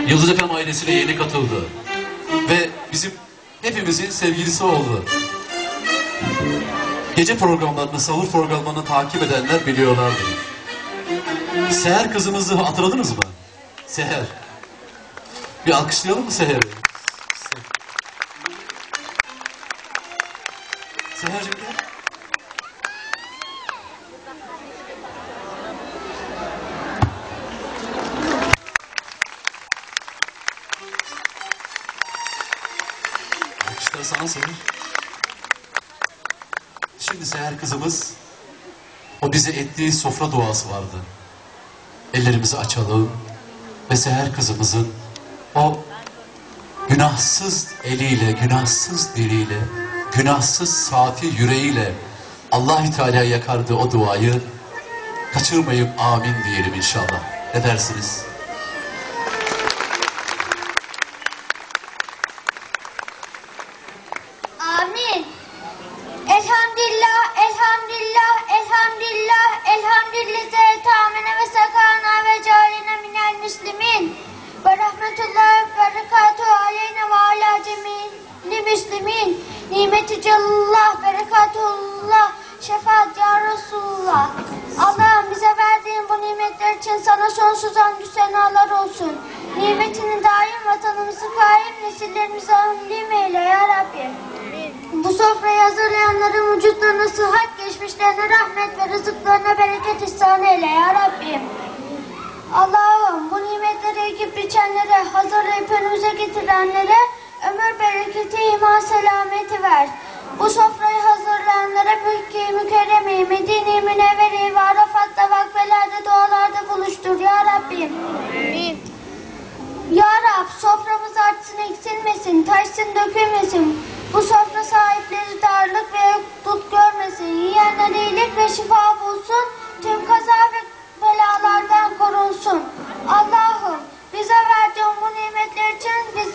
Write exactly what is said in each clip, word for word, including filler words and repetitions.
Yıldız Efem ailesine yeni katıldı. Ve bizim hepimizin sevgilisi oldu. Gece programlarını, sahur programlarını takip edenler biliyorlardır. Seher kızımızı hatırladınız mı? Seher. Bir alkışlayalım mı Seher'i? Seher'cim gel. Alkışlar sana Seher. Şimdi Seher kızımız, o bize ettiği sofra duası vardı. Ellerimizi açalım ve Seher kızımızın o günahsız eliyle, günahsız diliyle, günahsız safi yüreğiyle Allah-u Teala'ya yakardığı o duayı kaçırmayıp amin diyelim inşallah. Ne dersiniz? Amin. Elhamdülillah, elhamdülillah, elhamdülillah, elhamdülillah, tamine ve sakana ve caline minel müslimin. Ve rahmetullahi ve berekatuhu aleyne ve ala cemili müslimin. Nimeti cellallah, berekatullah, şefaat ya Resulullah. Allah'ım bize verdiğin bu nimetler için sana sonsuz hamdü senalar olsun. Nimetini daim vatanımızı kaim, nesillerimize hamdim eyle ya Rabbi. Bu sofrayı hazırlayanların vücutlarına sıhhat, geçmişlerine rahmet ve rızıklarına bereket ihsan eyle ya Rabbim. Allah'ım bu nimetleri ekip biçenlere, hazırlayıp önümüze getirenlere ömür bereketi, iman selameti ver. Bu sofrayı hazırlayanlara Mülk-i Mükerrem-i Medine-i Münevvere ve Arafat'ta, vakfelerde, dualarda buluştur ya Rabbim. Amin. Ya Rab, soframız artsın, eksilmesin, taşsın, dökülmesin. Bu sofra sahipleri darlık ve yokluk görmesin. Yiyenler iyilik ve şifa bulsun. Tüm kaza ve belalardan korunsun. Allah'ım bize verdiğin bu nimetler için biz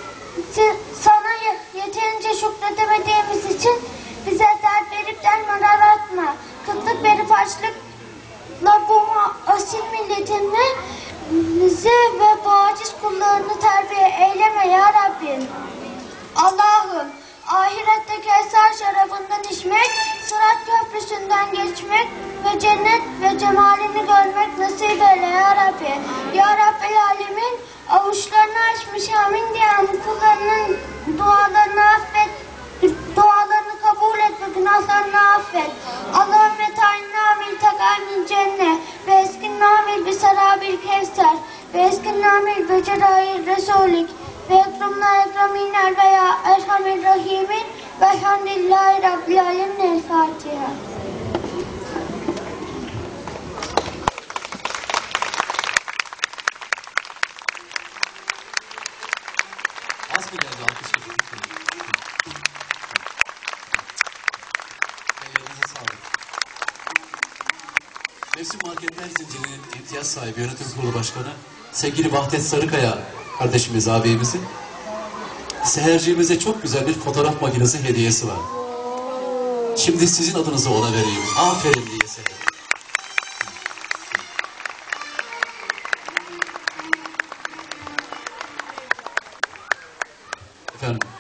sana yeterince şükredemediğimiz için bize dert verip derman aratma. Kıtlık verip açlıkla bu asil milletini bizi ve bu aciz kullarını terbiye eyleme ya Rabbim. Allah'ım ahirette Kevser şarabından içmek, Sırat köprüsünden geçmek ve cennet ve cemalini görmek nasip eyle ya Rabbi. Ya Rabbel Alemin, avuçlarını açmış amin diyen kullarının dualarını affet, dualarını kabul et ve günahlarını affet. Allahümme meta'inna mil tekamin cennet ve eskinna mil bisarabil kevser ve eskinna mil becerayir resulik ve ekrumna ekraminer veya erhamir rahimin ve elhamdülillahi rabbil alemin. El Fatiha. Az mı geldi alkış? Ellerinize sağlık. Mevsim Marketler Zinciri'nin imtiyaz sahibi yönetim kurulu başkanı sevgili Vahdet Sarıkaya kardeşimiz, abimizin Seherciğimize çok güzel bir fotoğraf makinesi hediyesi var. Şimdi sizin adınızı ona vereyim. Aferin diye Seher. Efendim.